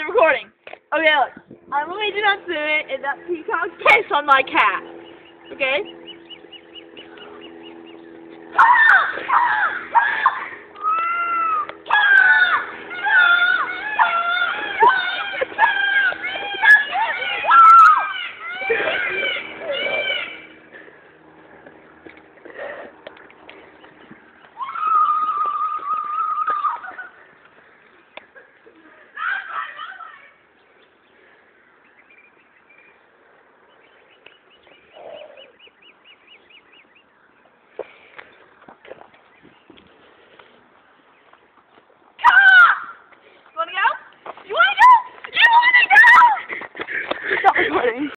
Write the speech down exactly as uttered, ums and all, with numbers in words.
the recording. Okay, look. I'm Luigi Natsumi, and that peacock pissed on my cat. Okay?